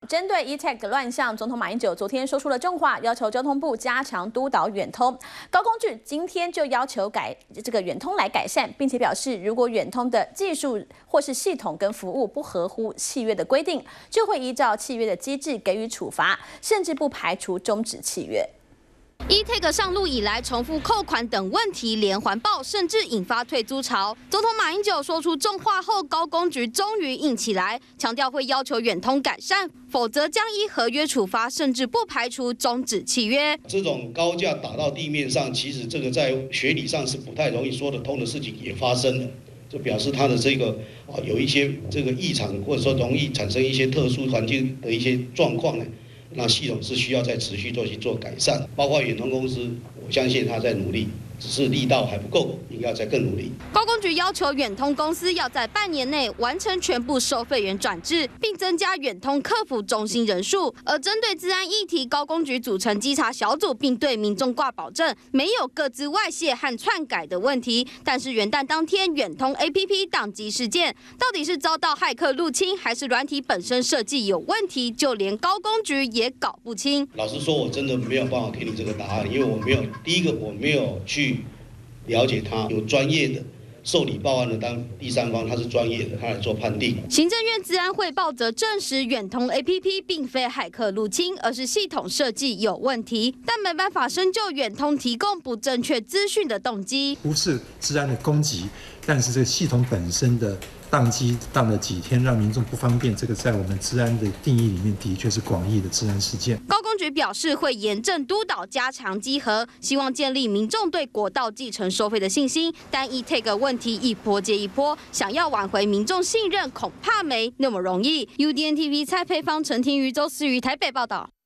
针对 eTag 乱象，总统马英九昨天说出了重话，要求交通部加强督导远通。高工具今天就要求远通来改善，并且表示，如果远通的技术或是系统跟服务不合乎契约的规定，就会依照契约的机制给予处罚，甚至不排除终止契约。 eTag 上路以来，重复扣款等问题连环爆，甚至引发退租潮。总统马英九说出重话后，高工局终于硬起来，强调会要求远通改善，否则将依合约处罚，甚至不排除终止契约。 这种高架打到地面上，其实这个在学理上是不太容易说得通的事情也发生了，就表示它的这个有一些这个异常，或者说容易产生一些特殊环境的一些状况呢。那系统是需要再持续去做改善，包括远通公司，我相信他在努力，只是力道还不够，应该要再更努力。 高工局要求远通公司要在半年内完成全部收费员转制，并增加远通客服中心人数。而针对治安议题，高工局组成稽查小组，并对民众挂保证，没有各自外泄和篡改的问题。但是元旦当天，远通 APP 宕机事件，到底是遭到骇客入侵，还是软体本身设计有问题？就连高工局也搞不清。 老实说，我真的没有办法给你这个答案，因为我没有我没有去了解他，有专业的受理报案的当第三方，他是专业的，他来做判定。 行政院资安汇报则证实，远通 APP 并非骇客入侵，而是系统设计有问题，但没办法深究远通提供不正确资讯的动机。 不是治安的攻击，但是这个系统本身的宕机宕了几天，让民众不方便，这个在我们治安的定义里面的确是广义的治安事件。 高工局表示会严正督导，加强稽核，希望建立民众对国道继承收费的信心。但 eTag 问题一波接一波，想要挽回民众信任，恐怕没那么容易。UDN TV 蔡佩芳、陈庭瑜、周思瑜台北报道。